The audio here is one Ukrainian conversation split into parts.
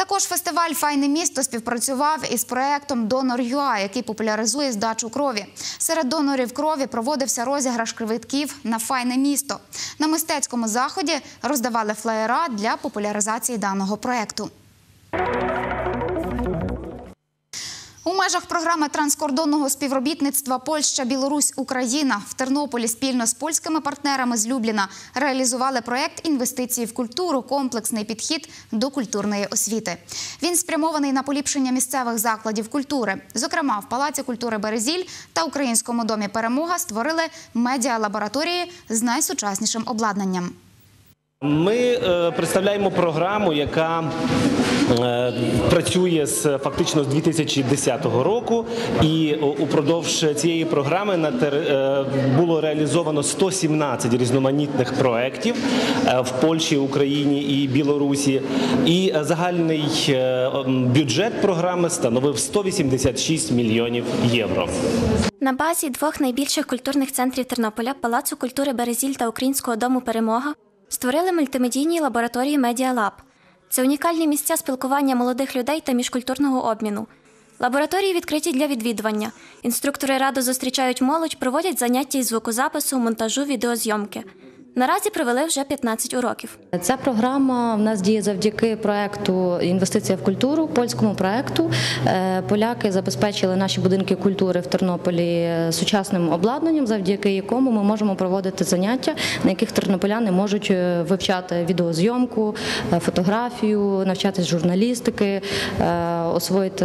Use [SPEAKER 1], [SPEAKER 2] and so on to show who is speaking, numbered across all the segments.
[SPEAKER 1] Також фестиваль «Файне місто» співпрацював із проєктом «Донор.ЮА», який популяризує здачу крові. Серед донорів крові проводився розіграш квитків на «Файне місто». На мистецькому заході роздавали флеєра для популяризації даного проєкту. У межах програми транскордонного співробітництва Польща-Білорусь-Україна в Тернополі спільно з польськими партнерами з Любліна реалізували проєкт «Інвестиції в культуру. Комплексний підхід до культурної освіти». Він спрямований на поліпшення місцевих закладів культури. Зокрема, в Палаці культури «Березіль» та Українському домі «Перемога» створили медіалабораторії з найсучаснішим обладнанням.
[SPEAKER 2] Ми представляємо програму, яка працює фактично з 2010 року, і упродовж цієї програми було реалізовано 117 різноманітних проєктів в Польщі, Україні і Білорусі. І загальний бюджет програми становив 186 мільйонів євро.
[SPEAKER 3] На базі двох найбільших культурних центрів Тернополя – Палацу культури «Березіль» та Українського дому «Перемога» створили мультимедійні лабораторії «Медіалаб». Це унікальні місця спілкування молодих людей та міжкультурного обміну. Лабораторії відкриті для відвідування. Інструктори радо зустрічають молодь, проводять заняття із звукозапису, монтажу, відеозйомки. Наразі провели вже 15 уроків.
[SPEAKER 4] Ця програма в нас діє завдяки проєкту «Інвестиція в культуру», польському проєкту. Поляки забезпечили наші будинки культури в Тернополі сучасним обладнанням, завдяки якому ми можемо проводити заняття, на яких тернополяни можуть вивчати відеозйомку, фотографію, навчатись журналістики, освоїти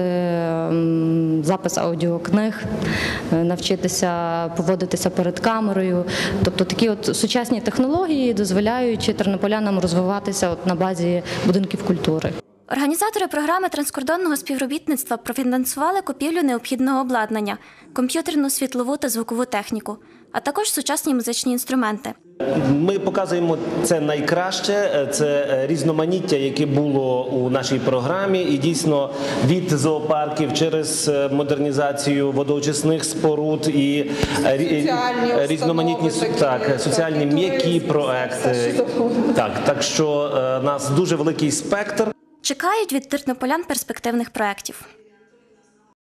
[SPEAKER 4] запис аудіокниг, навчитися поводитися перед камерою. Тобто такі от сучасні технології дозволяють тернополянам розвиватися на базі будинків культури.
[SPEAKER 3] Організатори програми транскордонного співробітництва профінансували купівлю необхідного обладнання, комп'ютерну, світлову та звукову техніку, а також сучасні музичні інструменти.
[SPEAKER 2] Ми показуємо це найкраще, це різноманіття, яке було у нашій програмі. І дійсно від зоопарків через модернізацію водоочисних споруд і різноманітні соціальні м'які проекти. Так що у нас дуже великий спектр.
[SPEAKER 3] Чекають від тернополян перспективних проєктів.